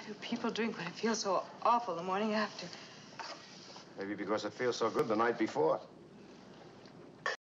do people drink when it feels so awful the morning after? Maybe because it feels so good the night before.